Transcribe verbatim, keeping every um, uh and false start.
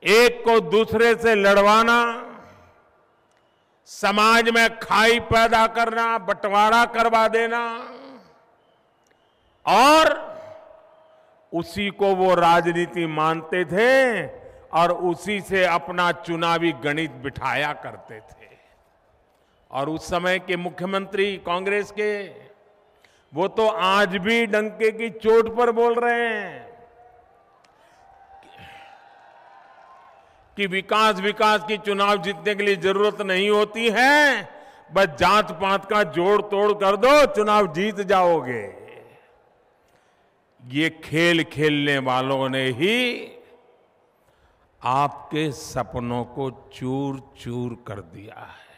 एक को दूसरे से लड़वाना, समाज में खाई पैदा करना, बंटवारा करवा देना और उसी को वो राजनीति मानते थे और उसी से अपना चुनावी गणित बिठाया करते थे। और उस समय के मुख्यमंत्री कांग्रेस के, वो तो आज भी डंके की चोट पर बोल रहे हैं कि विकास विकास की चुनाव जीतने के लिए जरूरत नहीं होती है, बस जात पात का जोड़ तोड़ कर दो, चुनाव जीत जाओगे। ये खेल खेलने वालों ने ही आपके सपनों को चूर चूर कर दिया है।